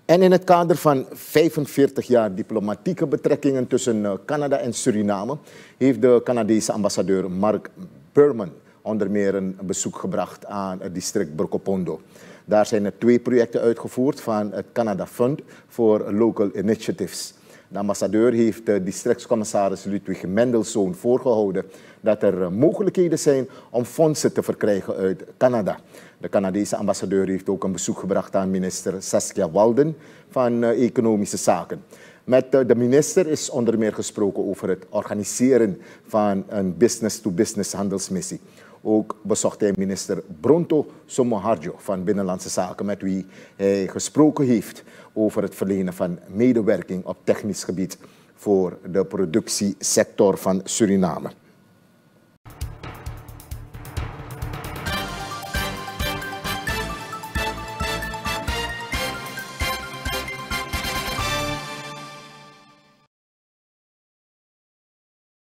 En in het kader van 45 jaar diplomatieke betrekkingen tussen Canada en Suriname heeft de Canadese ambassadeur Mark Burman onder meer een bezoek gebracht aan het district Brokopondo. Daar zijn er 2 projecten uitgevoerd van het Canada Fund voor Local Initiatives. De ambassadeur heeft de districtscommissaris Ludwig Mendelssohn voorgehouden dat er mogelijkheden zijn om fondsen te verkrijgen uit Canada. De Canadese ambassadeur heeft ook een bezoek gebracht aan minister Saskia Walden van Economische Zaken. Met de minister is onder meer gesproken over het organiseren van een business-to-business handelsmissie. Ook bezocht hij minister Bronto Somoharjo van Binnenlandse Zaken, met wie hij gesproken heeft over het verlenen van medewerking op technisch gebied voor de productiesector van Suriname.